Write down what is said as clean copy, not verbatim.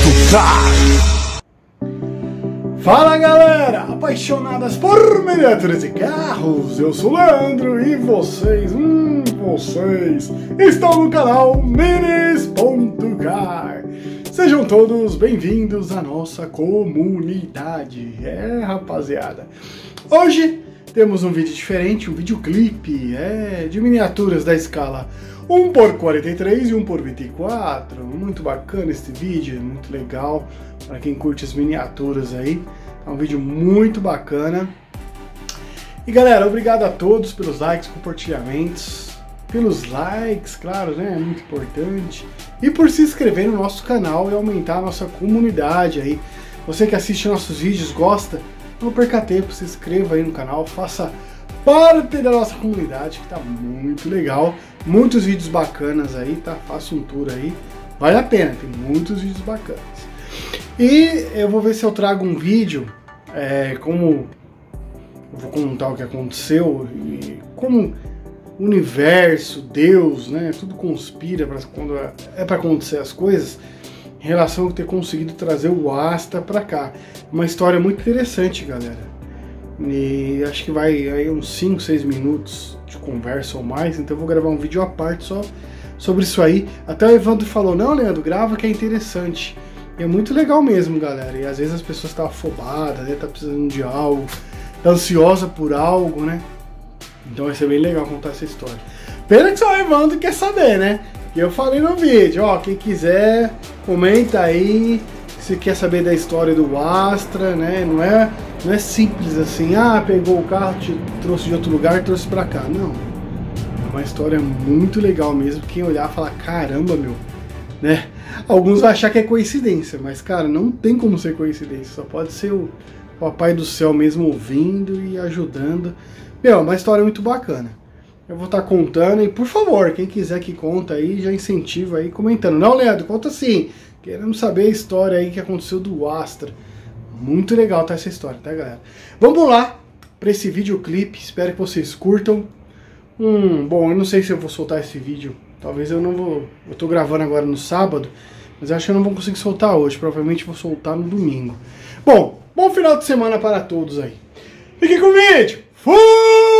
Fala galera, apaixonadas por miniaturas e carros, eu sou o Leandro e vocês estão no canal Minis.car. Sejam todos bem-vindos à nossa comunidade. Rapaziada, hoje temos um vídeo diferente, um videoclipe de miniaturas da escala 1x43 e 1x24. Muito bacana este vídeo, muito legal para quem curte as miniaturas aí. É um vídeo muito bacana. E galera, obrigado a todos pelos likes, compartilhamentos, pelos likes, claro, né? É muito importante. E por se inscrever no nosso canal e aumentar a nossa comunidade aí. Você que assiste nossos vídeos, gosta, não perca tempo, se inscreva aí no canal, faça parte da nossa comunidade, que tá muito legal. Muitos vídeos bacanas aí, tá? Faça um tour aí, vale a pena, tem muitos vídeos bacanas. E eu vou ver se eu trago um vídeo, como eu vou contar o que aconteceu, e como o universo, Deus, né, tudo conspira para quando é para acontecer as coisas, em relação a ter conseguido trazer o Astra para cá. Uma história muito interessante, galera. E acho que vai aí uns 5, 6 minutos de conversa ou mais, então eu vou gravar um vídeo à parte só sobre isso aí. Até o Evandro falou, não, Leandro, grava que é interessante. E é muito legal mesmo, galera. E às vezes as pessoas estão afobadas, né, tá precisando de algo, tá ansiosa por algo, né? Então vai ser bem legal contar essa história. Pena que só o Evandro quer saber, né? E eu falei no vídeo, ó, quem quiser, comenta aí se quer saber da história do Astra, né? Não é simples assim, pegou o carro, te trouxe de outro lugar e trouxe pra cá. Não. É uma história muito legal mesmo. Quem olhar fala, caramba, meu, né? Alguns vão achar que é coincidência, mas cara, não tem como ser coincidência. Só pode ser o Papai do Céu mesmo ouvindo e ajudando. Meu, uma história muito bacana. Eu vou estar contando e, por favor, quem quiser que conta aí, já incentiva aí comentando. Não, Leandro, conta sim. Queremos saber a história aí que aconteceu do Astra. Muito legal tá essa história, tá, galera? Vamos lá para esse videoclipe. Espero que vocês curtam. Bom, eu não sei se eu vou soltar esse vídeo. Talvez eu não vou. Eu tô gravando agora no sábado, mas eu acho que eu não vou conseguir soltar hoje. Provavelmente vou soltar no domingo. Bom final de semana para todos aí. Fiquem com o vídeo. Fui!